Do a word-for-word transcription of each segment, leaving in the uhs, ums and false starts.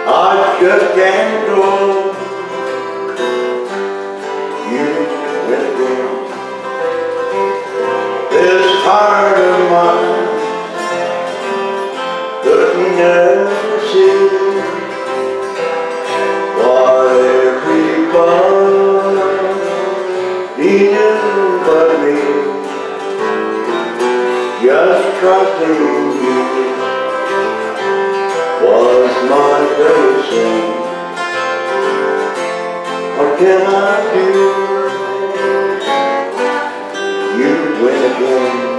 I just can't go. You went down. This heart of mine couldn't ever see what everybody knew but me. Just trusting you was my greatest sin. What can I do? You win again.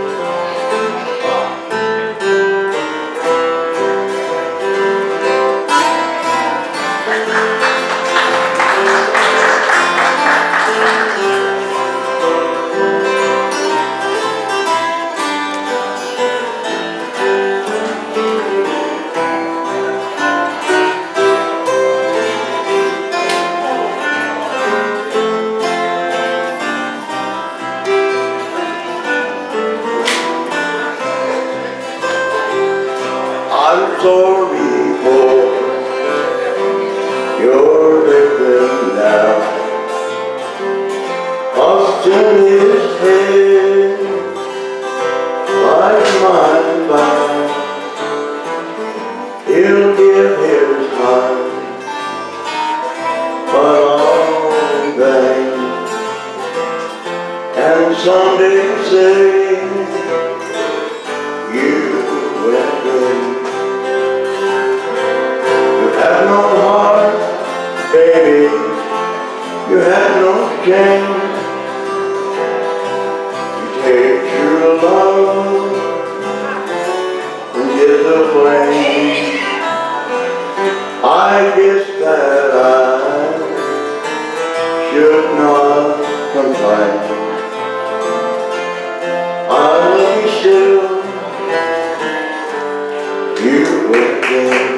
I'm sorry for your victim now. Up to his head, like mine by. He'll give his heart, but all in vain. And someday say, you went good. You had no heart, baby, you had no shame. You take your love and get the blame. I guess that I should not complain. I love you still, you went there.